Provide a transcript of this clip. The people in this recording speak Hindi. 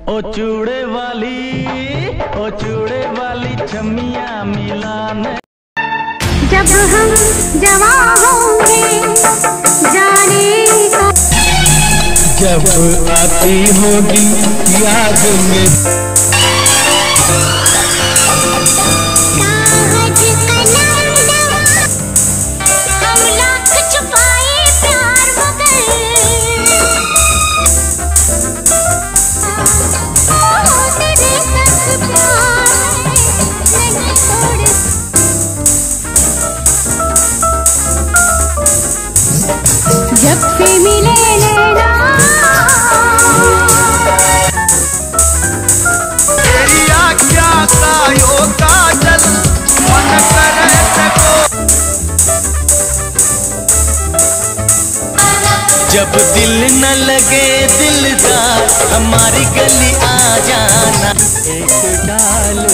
ओ चूड़े वाली छमिया मिलान। जब हम जवान होंगे जाने का, जब आती होगी याद में जब से मिले नैना तेरी आज्ञा का योग काजल मन करे सको। जब दिल न लगे दिलदार हमारी गली आ जाना। एक डाल